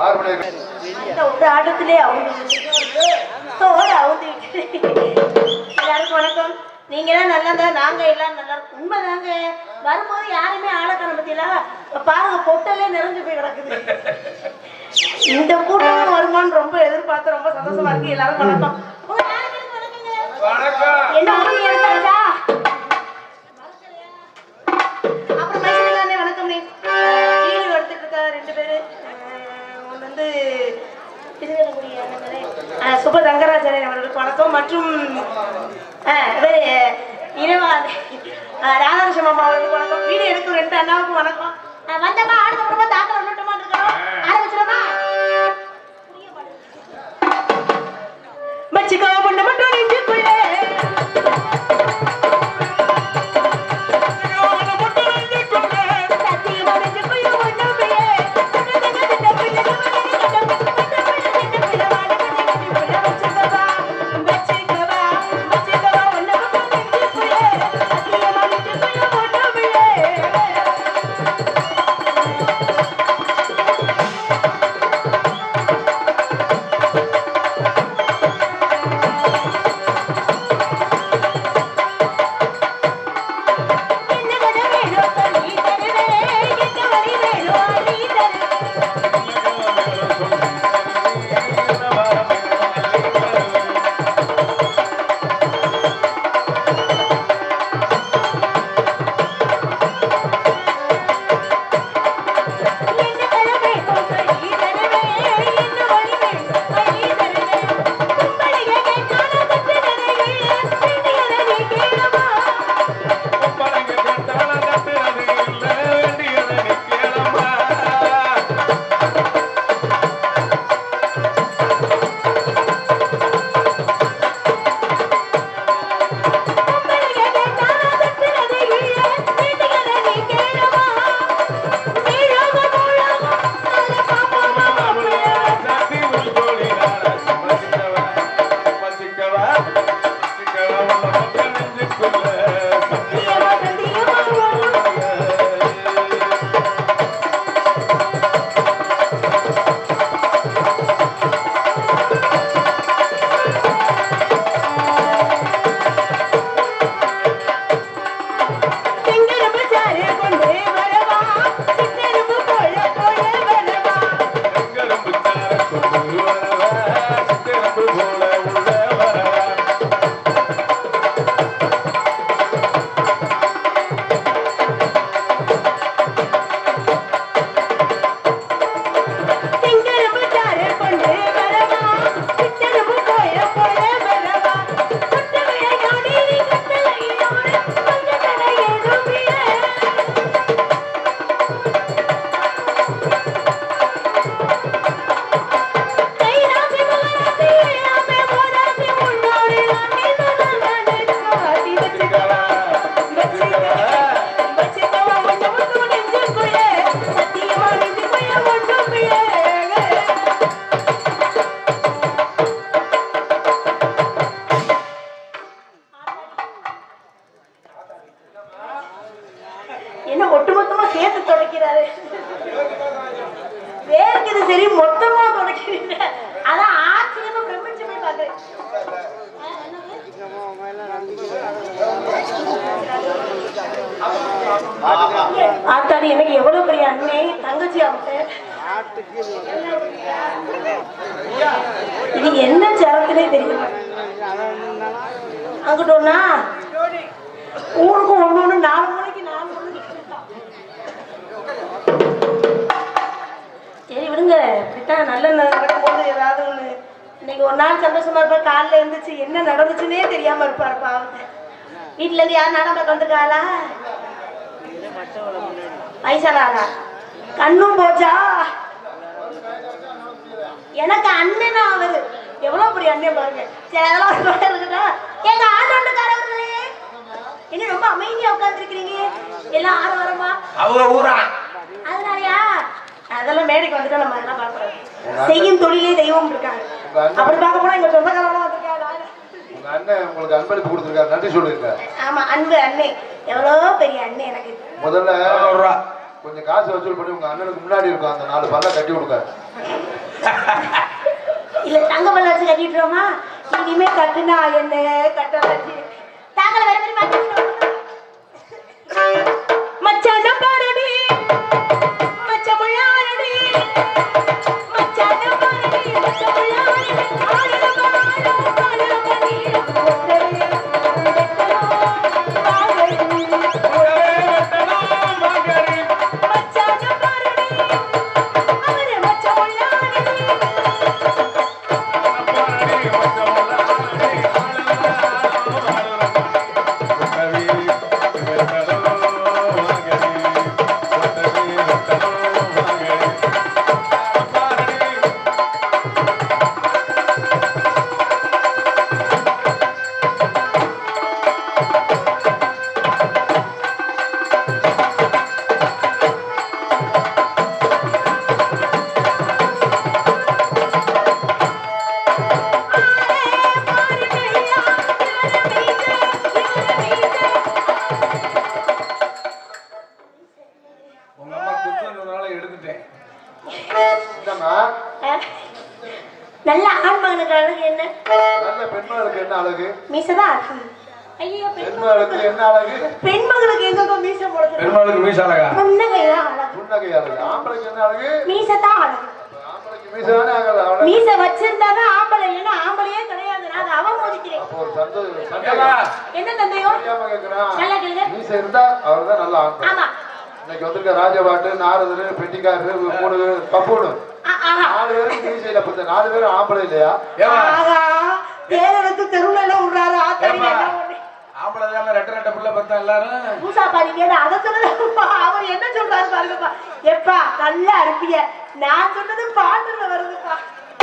ஒரு ஆட்டத்திலே எல்லாருக்கும் வணக்கம். நீங்க எல்லாம் நல்லா நாங்க எல்லாம் நல்லா இருக்கும். உண்மைதாங்க. வரும்போது யாருமே ஆளக்கான பத்தியெல்லாம் பாருங்க, பொட்டலே நிறைஞ்சு போய் கிடக்குது. இந்த கூட்டம் வருமானு ரொம்ப எதிர்பார்த்து ரொம்ப சந்தோஷமா இருக்கு. எல்லாரும் வணக்கம். என்ன எடுத்தாச்சா? அப்புறம் மைசூர்ல வணக்கம். வீடு எடுத்துட்டு இருக்க 2 பேரு. ஒன்று வந்து சுப தங்கராஜன் அவர்களுக்கு வணக்கம். மற்றும் ராதாகிருஷ்ணன் அம்மா அவர்களுக்கு வணக்கம். வீடு எடுக்கும் 2 அண்ணாவுக்கும் வணக்கம். வந்தப்பா ஆடுக்கப்புறமா தாக்கல் ஒன்றுமா இருக்கணும். ஆரம்பிச்சிடமா மச்சிக்கா பொண்ணு மட்டும் நெஞ்சுக்குள்ளே ஆத்தாடி எனக்கு எவ்வளவு பெரிய அண்ணே தங்கச்சி அவன் இது என்ன சேரத்திலே தெரியல. அங்கிட்டோன்னா ஊருக்கும் ஒண்ணு 4 மணிக்கு 4 மணிக்கு. சரி விடுங்க, இப்படித்தான் நல்ல நடக்கும்போது ஏதாவது ஒண்ணு. இன்னைக்கு ஒரு நாள் சந்தோஷமா இருப்பா, காலைல இருந்துச்சு என்ன நடந்துச்சுன்னே தெரியாம இருப்பாரு பாவத்தை. வீட்டுல இருந்து யாரும் நாடகம் வந்துருக்காளா? வயசானாரா? கண்ணும் போச்சா? எனக்கு அண்ணனா அவரு எவ்வளவு பெரிய அண்ணன் பாருங்க. சரி அதெல்லாம் இருக்குதா? எங்க ஆண்டோண்டுக்காரவர்களே என்ன ரொம்ப அமைதியா உட்கார்ந்துருக்கீங்க? எல்லாம் ஆரவாரமா அவங்க ஊரா? அதனாலயா? அதெல்லாம் மேடைக்கு வந்துட்டா நம்ம அதெல்லாம் பார்க்கக்கூடாது. செய்யும் தொழிலே தெய்வம் இருக்காங்க. அப்படி பார்க்க போனா எங்க சொந்தக்காரவங்க வந்திருக்காங்க. உங்க அண்ணன் உங்களுக்கு அன்பளிப்பு கொடுத்துருக்காரு, நன்றி சொல்லிருக்க. ஆமா, அன்பு அண்ணே எவ்வளவு பெரிய அண்ணே. எனக்கு முதல்ல கொஞ்சம் காசு வசூல் பண்ணி உங்க அண்ணனுக்கு முன்னாடி இருக்கும் அந்த 4 பல்ல கட்டி கொடுக்க. இல்ல தங்க பல்ல வச்சு கட்டிட்டுருவோமா? இனிமே கட்டுனா என்ன கட்ட வச்சு தாங்கள வேற மாதிரி மாத்திட்டோம். மச்சான பாரடி மச்சமுள்ளாரடி மச்சான பாரடி மச்சமுள்ளாரடி ஆளுங்க நல்ல ஆண்மகனுக்கு அழகு என்ன? நல்ல பெண்மகளுக்கு என்ன அழகு? மீசதான் அழகு. ஐயோ பெண்மகளுக்கு என்ன அழகு? பெண்மகளுக்கு எங்க மீச போடுறது? பெண்மகளுக்கு மீச அழகா? புன்னகைதான் அழகு. புன்னகை அழகு. ஆம்பளைக்கு என்ன அழகு? மீசதான் அழகு. ஆம்பளைக்கு மீசதானே அழகு. மீச வச்சிருந்தாதான் ஆம்பளை, இல்லைன்னா ஆம்பளையே கிடையாது. நான் அவன் மோதிக்கிறேன். அப்போ ஒரு சந்தோஷம். என்ன தந்தையோ? நல்லா கேளுங்க. மீச இருந்தா அவர்தான் நல்ல ஆம்பளை. ஆமா. இன்னைக்கு வந்திருக்க ராஜபாட்டு, நாரதர், பெட்டிக்காரரு, 3 கப்பூடு 4 பேரும் மீசையில பத்த 4 பேரும் ஆம்பளை இல்லையா? தேரத்து தெருவுல எல்லாம் விடுறாரு. ஆம்பளை தான் ரெட்ட புள்ள பத்தா எல்லாரும் பூசா பாருங்க. அதை சொல்லுப்பா. அவர் என்ன சொல்றாரு பாருங்கப்பா. எப்பா நல்ல அனுப்பிய நான் சொன்னது பாட்டுல வருதுப்பா.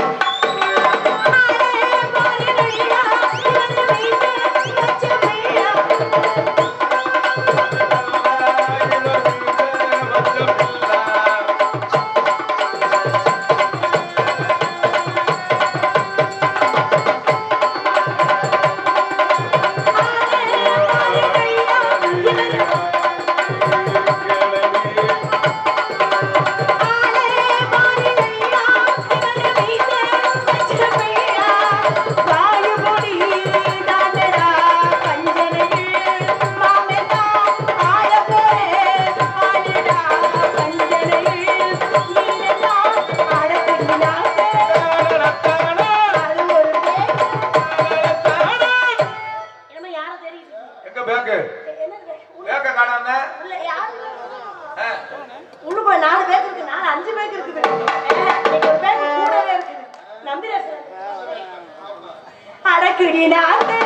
உள்ளுக்குள்ள 4 பேர் இருக்கு. 5 பேர் இருக்குது. அடக்கிடினாங்க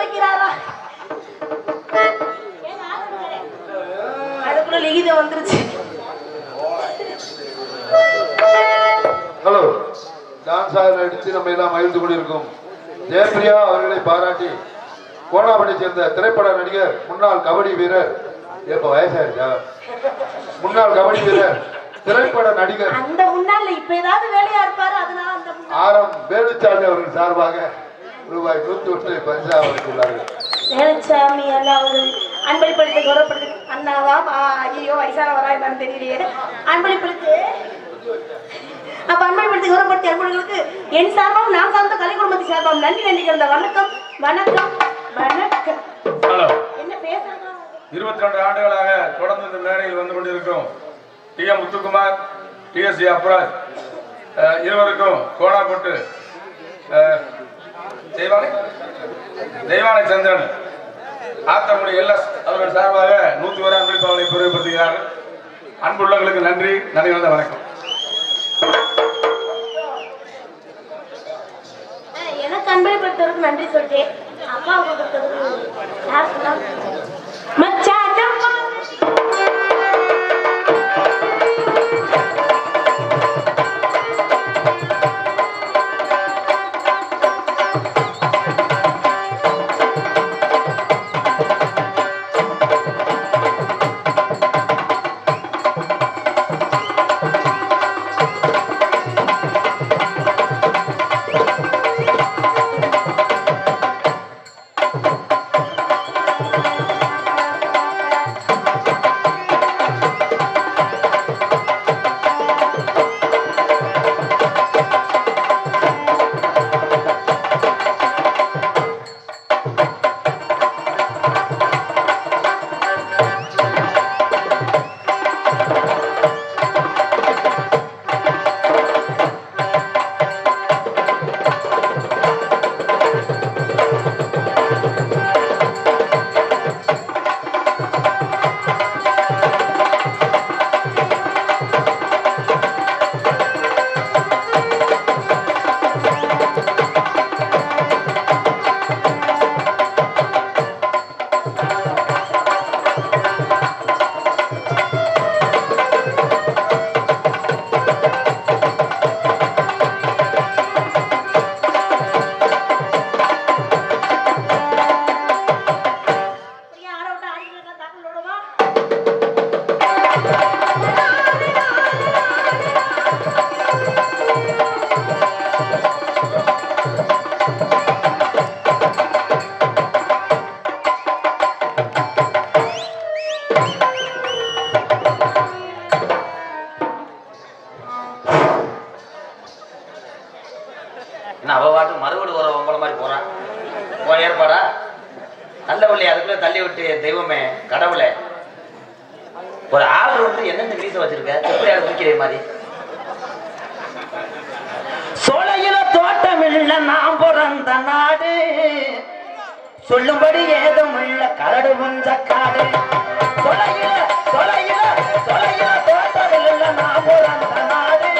வைக்கிறாரா? அதுக்குள்ள லிகிதம் வந்துருச்சு. ஹலோ, டான்ஸ் ஆடர் அடித்து நம்ம எல்லாம் மகிழ்ந்து கொண்டிருக்கோம். ஜெயபிரியா அவர்களை பாராட்டி கோணாபட்டை சேர்ந்த திரைப்பட நடிகர், முன்னாள் கபடி வீரர், இப்ப வயசாயிருச்சா, முன்னாள் கபடி வீரர், திரைப்பட நடிகர், அந்த முன்னாள் இப்ப ஏதாவது வேலையா இருப்பாரு. அதனால அந்த ஆரம் வேலுச்சாமி அவர்கள் சார்பாக ரூபாய் 101 பரிசா வழங்கியுள்ளார்கள். வேலுச்சாமி அண்ணா அவர்கள் அன்பளிப்படுத்தி கௌரவப்படுத்தி அண்ணாவா? ஐயோ வயசானவரா என்னன்னு தெரியலையே. அன்பளிப்படுத்தி அப்ப அன்பளிப்படுத்தி கௌரவப்படுத்தி அன்பர்களுக்கு என் சார்பாகவும் நான் சார்ந்த கலை குடும்பத்தை சார்பாகவும் நன்றி நன்றி கலந்த வணக்கம் வணக்கம் வணக்கம். என்ன பேசுறதா? 22 ஆண்டுகளாக தொடர்ந்து இந்த மேடையில் வந்து கொண்டிருக்கிறோம் டி.எம். முத்துக்குமார், டி.எஸ். அப்ராஜ் இருவருக்கும் கோணாப்பட்டு தெய்வானை சந்திரன் ஆத்தமுடி எல்எஸ் அவர்கள் சார்பாக 101 அன்பளிப்பாளரை பெருமைப்படுத்துகிறார்கள். அன்புள்ளவர்களுக்கு நன்றி நன்றி வந்த வணக்கம். எனக்கு அன்பளிப்படுத்துவதற்கு நன்றி சொல்லிட்டேன். அப்பாவுக்கு கொடுத்ததுக்கு மச்சான் மறுபடி ஒரு உங்கள மாதிரி போறான் ஏற்பாடா நல்ல பிள்ளை அதுக்குள்ள தள்ளி விட்டு தெய்வமே கடவுளே ஒரு ஆள் வந்து என்னென்ன வீச வச்சிருக்க எப்படி அதை தூக்கிற மாதிரி சோலையில தோட்டமில்ல நாம் பிறந்த நாடு சொல்லும்படி ஏதும் உள்ள கரடு புஞ்ச காடு சோலையில சோலையில சோலையில தோட்டமில்ல நாம் பிறந்த நாடு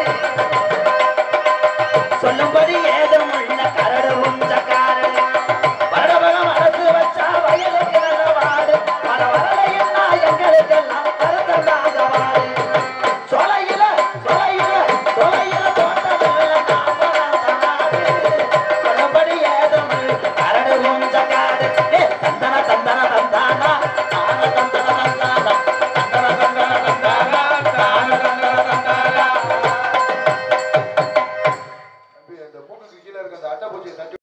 சொல்லும்படி ஏதும் உள்ள கரடு புஞ்ச காடு வரவரம் அரசு வச்சா வயலுக்கு வாடு வர வரலைன்னா எங்களுக்கெல்லாம் கருத்ததாக வாடு சோலையில சோலையில சோலையில தோட்டமில்ல நாம் பிறந்த நாடு சொல்லும்படி ஏதும் உள்ள கரடு புஞ்ச காடு தந்தன தந்தன தந்தானா தான தந்தன தந்தானா தந்தன தந்தன தந்தானா தான தந்தன தந்தானா அந்த மூக்குக்கு கீழே இருக்க அந்த அட்டை பூச்சியை